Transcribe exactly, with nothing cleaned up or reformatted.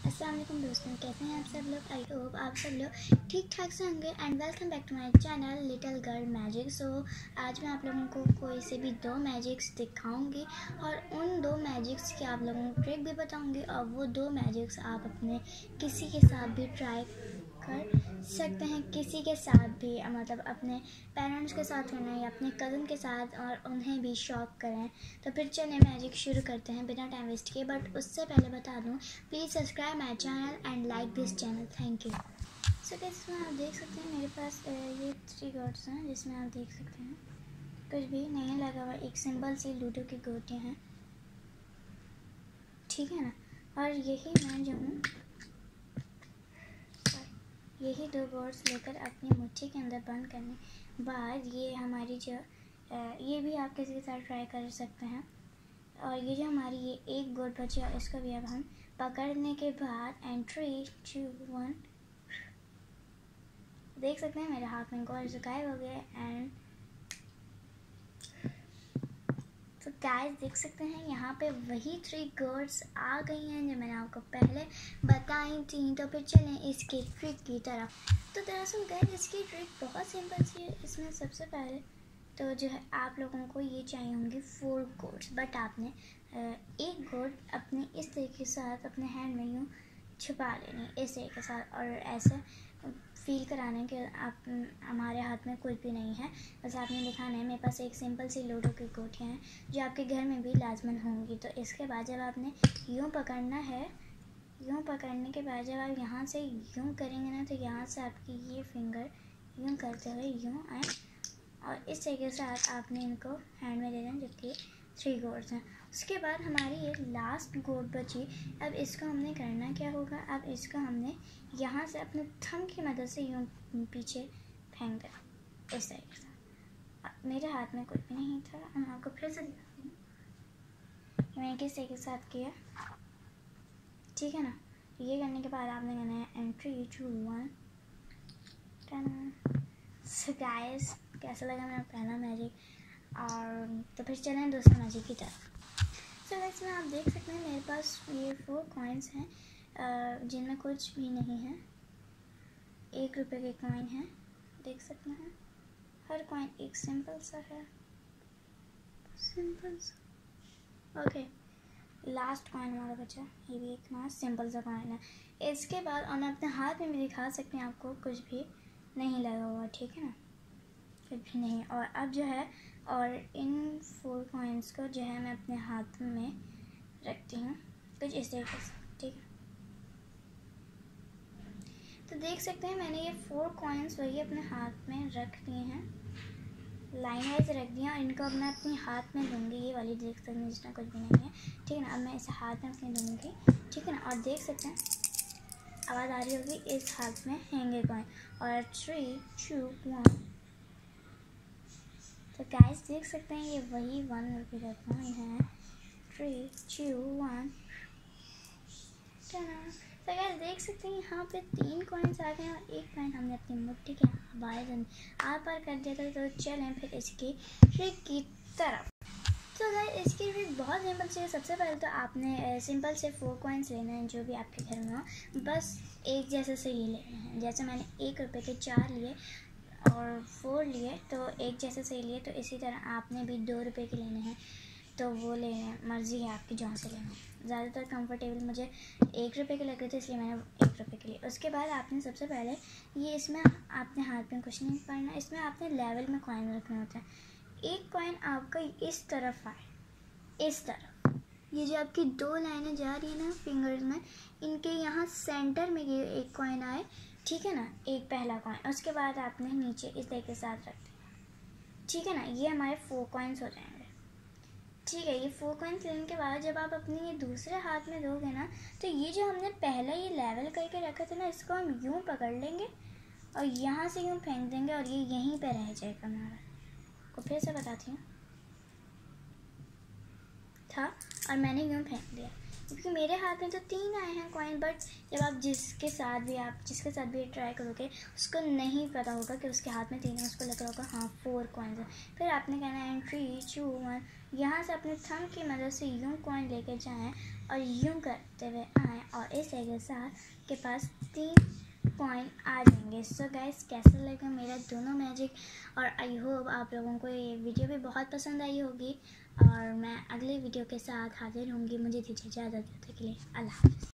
अस्सलाम वालेकुम दोस्तों, कैसे हैं आप सब लोग। आई होप आप सब लोग ठीक ठाक से होंगे and welcome back to my channel little girl magic. So आज मैं आप लोगों को कोई से भी दो मैजिक्स दिखाऊंगी और उन दो मैजिक्स की आप लोगों को ट्रिक भी बताऊंगी और वो दो मैजिक्स आप अपने किसी के साथ भी ट्राई कर सकते हैं, किसी के साथ भी, मतलब अपने पेरेंट्स के साथ होना या अपने कज़न के साथ, और उन्हें भी शॉक करें। तो फिर चलिए मैजिक शुरू करते हैं बिना टाइम वेस्ट किए। बट उससे पहले बता दूं, please subscribe my channel and like this channel, thank you. So इसमें आप देख सकते हैं मेरे पास ये थ्री गोट्स हैं, जिसमें आप देख सकते हैं कुछ भी नहीं लगा हुआ, एक सिंपल सी लूडो की गोटियाँ हैं, ठीक है ना। और यही मैं जो हूँ यही दो बोर्ड्स लेकर अपनी मुट्ठी के अंदर बंद करने बाद ये हमारी जो ये भी आप किसी के साथ ट्राई कर सकते हैं। और ये जो हमारी ये एक गोट बची है इसको भी अब हम पकड़ने के बाद एंट्री टू वन देख सकते हैं मेरे हाथ में गोल्ड गायब हो गए। एंड तो गाइस देख सकते हैं यहाँ पे वही थ्री गोट्स आ गई हैं जो मैंने आपको पहले बताई थी। तो फिर चलें इसकी ट्रिक की तरफ। तो दरअसल गाइस इसकी ट्रिक बहुत सिंपल सी है। इसमें सबसे पहले तो जो है आप लोगों को ये चाहिए होंगी फोर गोट्स, बट आपने एक गोट अपने इस तरीके के साथ अपने हैंड में यूँ छुपा लेनी इस तरीके के साथ, और ऐसे फील कराने के आप हमारे हाथ में कुछ भी नहीं है, बस आपने दिखाना है। मेरे पास एक सिंपल सी लूडो की गोटियाँ हैं जो आपके घर में भी लाजमन होंगी। तो इसके बाद जब आपने यूँ पकड़ना है, यूँ पकड़ने के बाद जब आप यहाँ से यूँ करेंगे ना, तो यहाँ से आपकी ये फिंगर यूँ करते हुए यूँ आए और इस तरीके से आपने इनको हैंड में ले लेना, जबकि थ्री गोट्स हैं। उसके बाद हमारी ये लास्ट गोट बची। अब इसको हमने करना क्या होगा, अब इसको हमने यहाँ से अपने थंब की मदद से यूँ पीछे फेंक देना इस तरीके से। मेरे हाथ में कुछ भी नहीं था, मैं आपको फिर से दिखाती हूँ मैंने किस तरीके के साथ किया, ठीक है ना। ये करने के बाद आपने करना है entry two one. So guys कैसा लगा मेरा पहला मैजिक, और तो फिर चलें दूसरे मैजिक की तरफ। सो so, इसमें आप देख सकते हैं मेरे पास ये फोर कॉइन्स हैं जिनमें कुछ भी नहीं है। एक रुपए के कॉइन हैं, देख सकते हैं। हर कॉइन एक सिंपल सा है, सिंपल सा। ओके, लास्ट कॉइन हमारा बचा, ये भी एक हमारा सिंपल सा कॉइन है। इसके बाद और मैं अपने हाथ में भी दिखा सकती हूँ आपको, कुछ भी नहीं लगा हुआ, ठीक है ना, कुछ भी नहीं। और अब जो है, और इन फोर कॉइन्स को जो है मैं अपने हाथ में रखती हूँ कुछ इस तरीके से, ठीक है। तो देख सकते हैं मैंने ये फोर कॉइन्स वही अपने हाथ में रख दिए हैं, लाइन वाइज रख दिया, और इनको अब मैं अपने हाथ में लूँगी। ये वाली देख सकते हैं जिसमें कुछ भी नहीं है, ठीक है ना। अब मैं इसे हाथ में अपने लूँगी, ठीक है ना। और देख सकते हैं आवाज़ आ रही होगी, इस हाथ में हैंगे कॉइन, और थ्री टू वन। तो गाइस देख सकते हैं ये वही वन रुपये का कॉइन है, थ्री टू वन। तो गाइस देख सकते हैं यहाँ पे तीन कॉइन्स आ गए हैं और एक कॉइन हमने अपनी मुट्ठी के बाहर आर पार कर दिया था। तो चलें फिर इसकी ट्रिक की तरफ। तो गाइस इसकी ट्रिक बहुत सिंपल से है। सबसे पहले तो आपने सिंपल से फोर कॉइन्स लेने हैं जो भी आपके घर में हो, बस एक जैसे से ही लेने हैं। जैसे मैंने एक रुपये के चार लिए और फोर लिए, तो एक जैसे से लिए, तो इसी तरह आपने भी दो रुपए के लेने हैं, तो वो लेने हैं, मर्ज़ी है आपकी जहाँ से लेना है। ज़्यादातर कंफर्टेबल मुझे एक रुपये के लगे थे, इसलिए मैंने एक रुपये के लिए। उसके बाद आपने सबसे पहले ये इसमें आपने हाथ में कुछ नहीं पड़ना, इसमें आपने लेवल में कॉइन रखना होता है। एक कॉइन आपका इस तरफ आए, इस तरफ, ये जो आपकी दो लाइनें जा रही है ना फिंगर्स में, इनके यहाँ सेंटर में ये एक कॉइन आए, ठीक है ना, एक पहला कॉइन। उसके बाद आपने नीचे इस तरीके के साथ रख दिया, ठीक है ना। ये हमारे फोर कॉइन्स हो जाएंगे, ठीक है। ये फोर कॉइन्स लेने के बाद जब आप अपने ये दूसरे हाथ में दोगे ना, तो ये जो हमने पहले ये लेवल करके रखा था ना, इसको हम यूँ पकड़ लेंगे और यहाँ से यूँ फेंक देंगे और ये यहीं पे रह जाएगा हमारा। को फिर से बताती हूँ, था और मैंने यूँ फेंक दिया। क्योंकि मेरे हाथ में तो तीन आए हैं कॉइन, बट जब आप जिसके साथ भी आप जिसके साथ भी ट्राई करोगे उसको नहीं पता होगा कि उसके हाथ में तीन है, उसको लग रहा होगा हाँ फोर कॉइन्स है। फिर आपने कहना है थ्री टू वन, यहाँ से अपने थंब की मदद से यूँ कॉइन लेके जाएं और यूँ करते हुए आएँ और इस के साथ के पास तीन कॉइन आ जाएंगे। सो गाइस, कैसा लगा मेरा दोनों मैजिक, और आई होप आप लोगों को ये वीडियो भी बहुत पसंद आई होगी, और मैं अगले वीडियो के साथ हाजिर होंगी। मुझे दीजिए इजाज़त, तब तक के लिए अल्लाह हाफ़िज़।